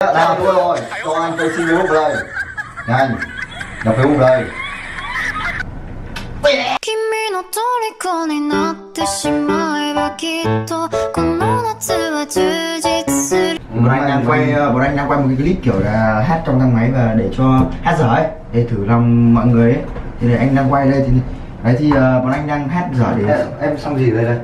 Nào thôi rồi, cho anh Facebook Facebook đây. Nhanh, đọc Facebook đây. Bọn anh đang quay một cái clip kiểu là hát trong thang máy và để cho hát dở ấy, để thử lòng mọi người ấy. Thì để anh đang quay đây thì đấy thì bọn anh đang hát dở để em xong gì đây đây.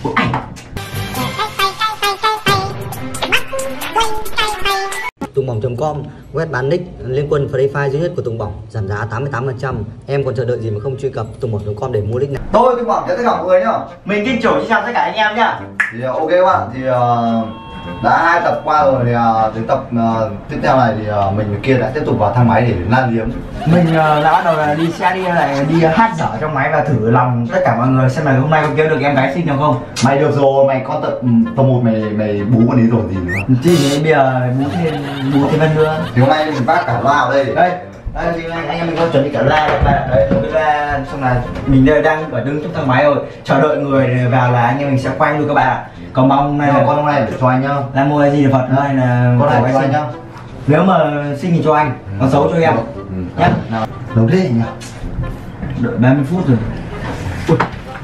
Tungbong.com, web bán nick liên quân Free Fire duy nhất của Tungbong, giảm giá 88%. Em còn chờ đợi gì mà không truy cập Tungbong.com để mua nick này. Tôi Tungbong chào tất cả mọi người nhá. Mình Kinh Chủ xin chào tất cả anh em nhá. Thì ok các bạn, thì đã 2 tập qua rồi thì đến tập tiếp theo này thì mình kia đã tiếp tục vào thang máy để lan liếm. Mình đã bắt đầu là đi hát dở trong máy và thử lòng tất cả mọi người xem là hôm nay có kiếm được em gái xinh nào không. Mày được rồi, mày con tập 1 mày bú con ấy rồi gì nữa. Chứ bây giờ bú thêm nữa. Thì hôm nay mình vác cả loa vào đây. Đây thì anh em mình có chuẩn bị cả loa đây, cái loa, xong là mình đây đang ở đứng trong thang máy rồi chờ đợi người vào là anh em mình sẽ quay luôn các bạn ạ. Còn mong này là con này để cho anh nhá. là mua cái gì để vật hay là con này cho anh nhá. Nếu mà xinh thì cho anh, còn xấu cho em nhé. Đâu thế nhỉ? Đợi 30 phút rồi. Ui.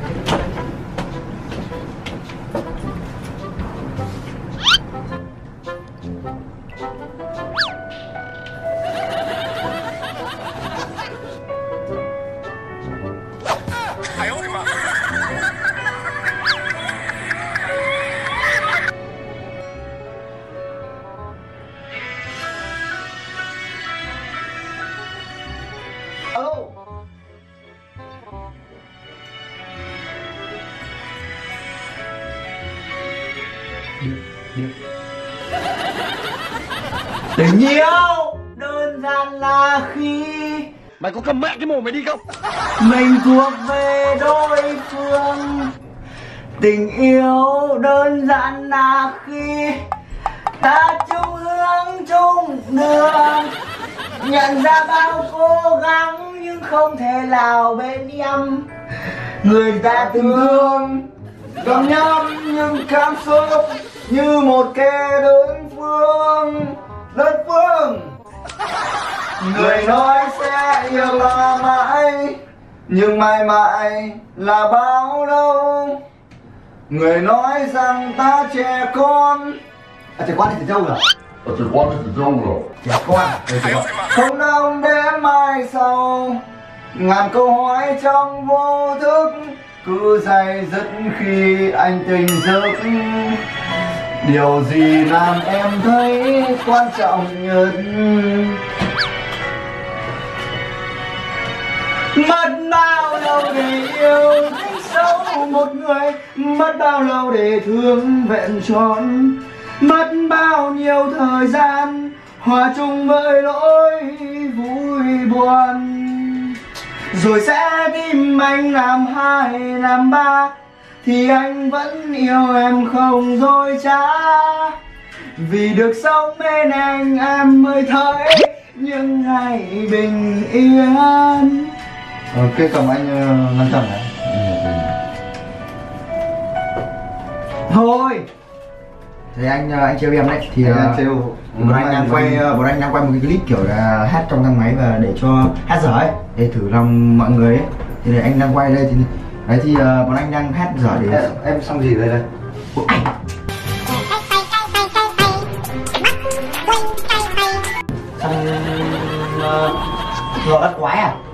Alo. Đi. Tình yêu đơn giản là khi Mày có cầm mẹ cái mồm mày đi không? mình thuộc về đối phương. Tình yêu đơn giản là khi ta chung hướng chung đường, nhận ra bao cố gắng nhưng không thể nào bên em. Người ta từng thương Gầm nhắm nhưng cảm xúc như một kẻ đơn phương. Người nói sẽ yêu ta mãi, nhưng mãi mãi là bao lâu. Người nói rằng ta trẻ con. Trẻ con thì trẻ trâu rồi. Trẻ con thì trẻ trâu rồi. Trẻ con không đong đếm mai sau, ngàn câu hỏi trong vô thức cứ day dứt khi anh tỉnh giấc. Điều gì làm em thấy quan trọng nhất? mất bao lâu để yêu thích sâu một người, mất bao lâu để thương vẹn tròn, mất bao nhiêu thời gian hòa chung với nỗi vui buồn, rồi sẽ tìm anh làm 2 làm 3 thì anh vẫn yêu em không dối trá. Vì được sống bên anh em mới thấy những ngày bình yên. Cái cầm anh ngăn chặn này. Thôi thì anh trêu em đấy. Thì bọn anh đang quay một cái clip kiểu là hát trong thang máy và để cho hát dở ấy, để thử lòng mọi người ấy. Thì để anh đang quay đây thì đấy thì bọn anh đang hát dở để em xong gì đây đây. Xong lò bắt quái à?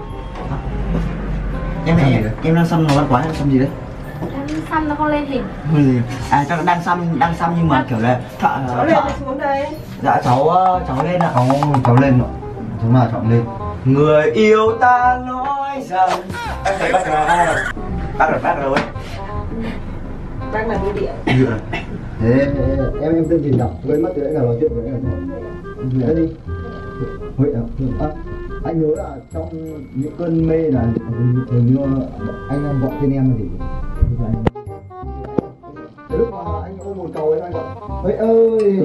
Em đang xăm lò bắt quái, xăm gì đấy? Xăm nó không lên hình. À chắc đang xăm nhưng mà kiểu là Cháu lên thì xuống đây. dạ cháu lên ạ. Cháu lên rồi. Chúng nào chọn lên. Người yêu ta nói rằng em thấy bác rồi ấy. Bác là bưu điện. Thế em tên gì nhỉ? Quên mất từ nãy giờ nói chuyện với em rồi. Nhớ đi. Anh nhớ là trong những cơn mê là hình như anh đang gọi tên em là gì? Cái lúc mà anh ôm một cầu ấy anh gọi ơi ơi.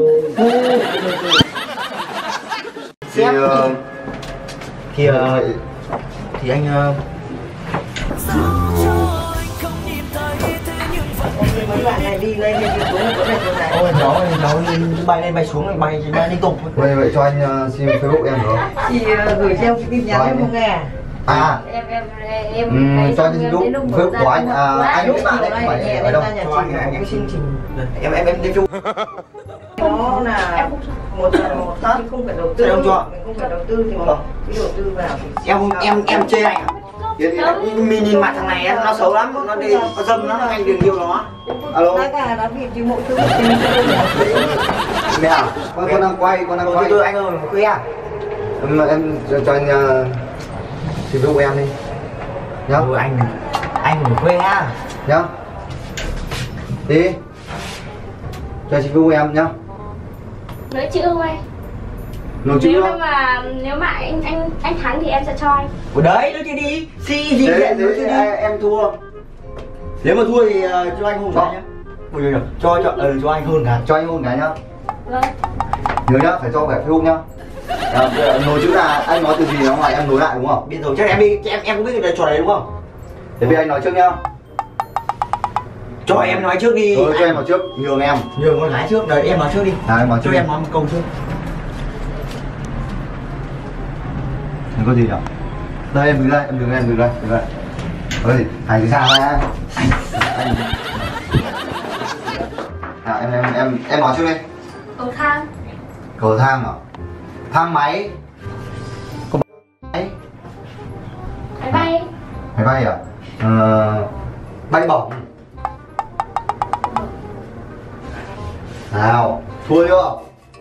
Thì anh bạn này đi lên đi xuống có này chỗ này. Ôi cháu bay lên bay xuống bay liên tục. Vậy cho anh xin Facebook em được không? Chị gửi cho em cái tin nhắn em không nghe. À em cho anh Facebook của anh anh biết bạn đấy không phải ở đâu. Em xin trình em đi chung. Đó là một Tết không phải đầu tư. Mình không phải đầu tư thì cái đầu tư vào. Em chê anh à? Mình nhìn mặt thằng này nó xấu lắm, nó đi nó dâm nó hay đường yêu nó. Alo. Tất cả nó bị chịu mọi thứ. Mẹ à, con đang quay Tôi anh ơi, một khuya à? Em cho anh xin Facebook của em đi nhá. Anh một khuya à? Nhá. Đi. Cho xin Facebook của em nhá. nói chữ không anh? Nói chữ không? Nếu mà anh thắng thì em sẽ cho anh. Ủa đấy, nói chuyện đi. Xì gì vậy? Nói chuyện đi. Em thua. Nếu mà thua thì cho anh hôn cái nhá. Ôi giời, cho anh hôn cái. Cho anh hôn cái nhá. Vâng. Nhớ nhá, phải cho cả Facebook nhá. Nối chữ là anh nói từ gì nó ngoài em nối lại đúng không? Biết rồi, chắc em đi, em cũng biết cái trò đấy đúng không? Thế bây anh nói trước nhá. Cho em nói trước đi. Cho em nói trước, nhường em. Nhường con gái trước, đợi em nói trước đi. Em nói trước. Cho em nói một câu trước. Không có gì đâu. Đây em đứng đây, em đứng đây. Có gì? Hành thì sao ra? Anh. Em nói trước đi. Cầu thang. Cầu thang à? Thang máy. Có máy. Máy bay. Máy bay à? Bay bổng. Nào, thua chưa?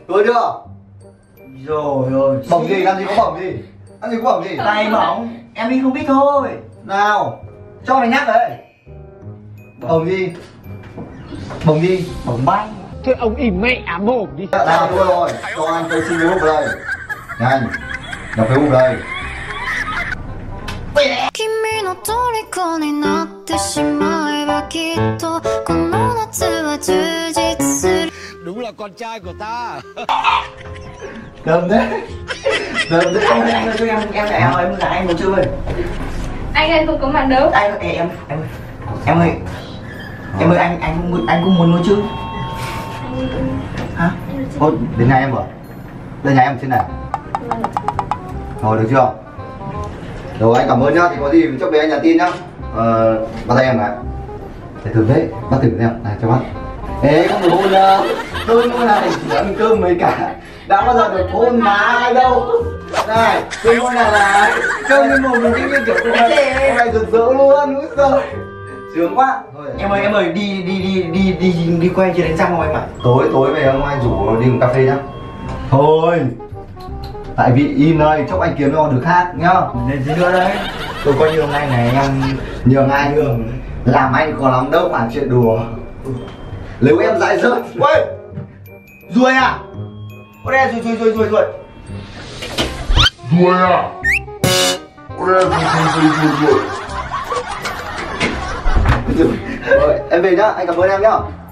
Rồi ơi. Bổng gì? Làm gì có bổng gì? Làm gì có bổng gì? Tay bỏng, em đi không biết thôi. Nào, cho mày nhắc đấy. Bổng gì? Bỏng bay. Thôi ông im mẹ mồm đi. Nào thua rồi, cho anh tôi xin Facebook đây. Nhanh, đọc Facebook đây. 君の虜になってしまえばきっとこの夏は充実する Đúng là con trai của ta. Đâm thế. Em là anh một chưa ơi. Anh không có mặt đâu. Em ơi, anh cũng muốn nói chứ. Hả? Thôi, đến nhà em rồi. Đây nhà em trên này. Rồi được chưa? Rồi anh cảm ơn nhá, thì có gì trước đấy anh nhắn tin nhá. Bắt tay em này. Để thử đấy, bắt thử em, này cho bắt. Ê, không được hôn đâu. Tôi lúc này chỉ ăn cơm với cả đã bao giờ được hôn má ai đâu. Này, tôi hôn này cơm với mồm mình như kiểu hôm nay rực rỡ luôn, úi giời. Sướng quá. Thôi, Em ơi đi quay chưa đánh răng không anh ạ? tối về ông anh rủ đi uống cà phê nhá. Thôi. Tại vì im đây, chốc anh kiếm cho được khác nhá. Đến gì nữa đấy? Tôi có nhường anh này em. Nhường ai nhường? Làm anh có lắm đâu phải chuyện đùa. Nếu em dại rớt. Ui! Ruồi à? Ô đây ruồi. Ruồi à? Ô đây ruồi. Rồi, em về nhá, anh cảm ơn em nhá.